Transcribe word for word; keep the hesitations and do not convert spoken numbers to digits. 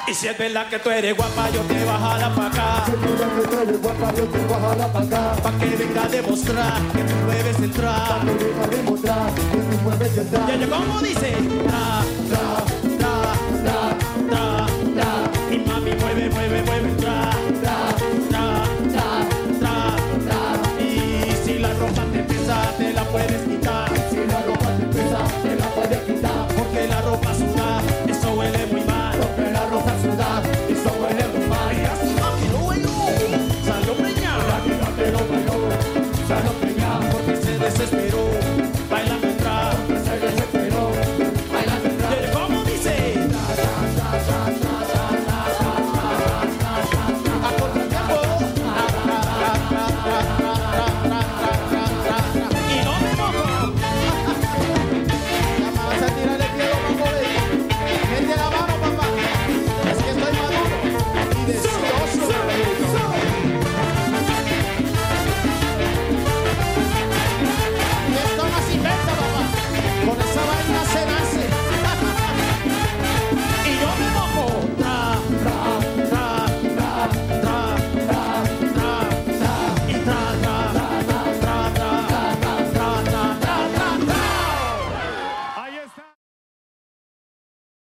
Y si es verdad que tú eres guapa, yo te bajará pa' acá. Si es verdad que tú eres guapa, yo te bajará pa' acá. Pa' que venga a demostrar que tú puedes entrar. Pa' que venga a demostrar que tú puedes entrar. Y oye, ¿cómo dice? Tra, tra, tra, tra, tra, tra. Y mami mueve, mueve, mueve, tra, tra, tra, tra, tra, tra. Y si la ropa te pesa, te la puedes quitar. Si la ropa te pesa, te la puedes quitar. Porque la ropa suda, eso huele muy mal. Porque la ropa suda, eso huele muy mal. Y así mami no bailó, salió preñada. La vida te lo bailó, salió preñada. Porque se desesperó, bailando atrás. Porque se desesperó, bailando atrás. Y oye, ¿cómo dice? A contratiempo. Y no me mojo. Ya vas a tirar el pie, mambo, baby. Mete la mano, papá. Es que estoy maduro y deseoso. Y esto no se inventa, papá. Con esa vaina se nace. Y yo me mojo. Tra, tra, tra, tra, tra, tra, tra, tra. Y tra, tra,